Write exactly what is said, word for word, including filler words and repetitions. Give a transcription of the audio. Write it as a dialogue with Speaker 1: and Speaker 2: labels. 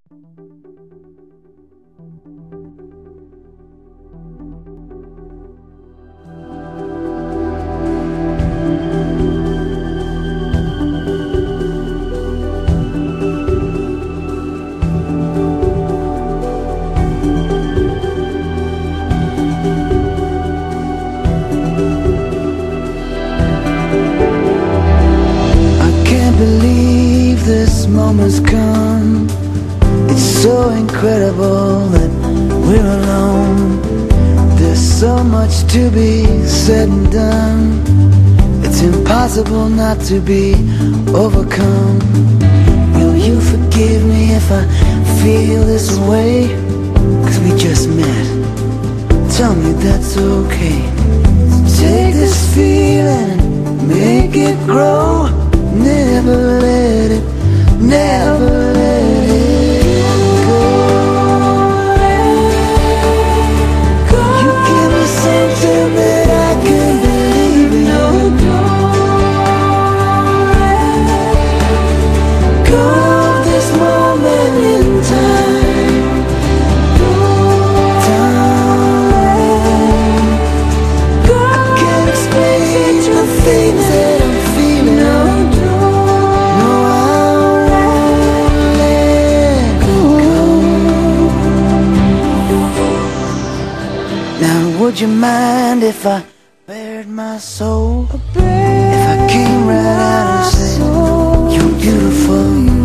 Speaker 1: This moment's come. It's so incredible that we're alone. There's so much to be said and done. It's impossible not to be overcome. Will you forgive me if I feel this way? 'Cause we just met. Tell me that's okay. Take this feeling and make it grow. Never let it Never let it go. You give me something that I can believe in. Go this moment in time. Time. I can't explain the things that I'm feeling. Would you mind if I bared my soul? If I came right out and said, you're beautiful.